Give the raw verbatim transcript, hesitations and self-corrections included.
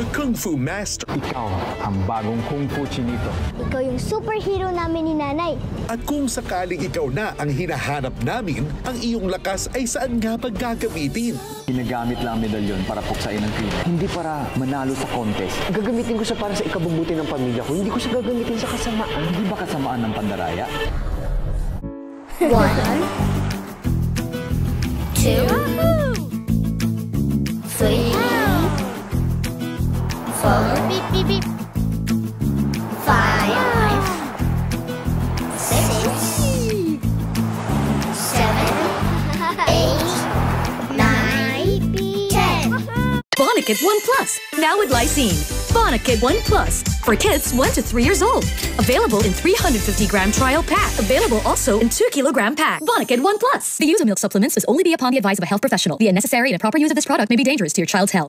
Kung Fu Master. Ikaw ang bagong Kung Fu Chinito. Ikaw yung superhero namin ni Nanay. At kung sakaling ikaw na ang hinahanap namin, ang iyong lakas ay saan nga ba gagamitin? Ginagamit lang ang medalyon para puksain ang krimen. Hindi para manalo sa contest. Gagamitin ko siya para sa ikabubuti ng pamilya ko. Hindi ko siya gagamitin sa kasamaan. Hindi ba kasamaan ng pandaraya? One, two, three, four, beep, beep, beep. Five, six, seven, eight, nine, ten. Bonakid one Plus, now with lysine. Bonakid one Plus, for kids one to three years old. Available in three hundred fifty gram trial pack. Available also in two kilogram pack. Bonakid one Plus. The use of milk supplements must only be upon the advice of a health professional. The unnecessary and improper use of this product may be dangerous to your child's health.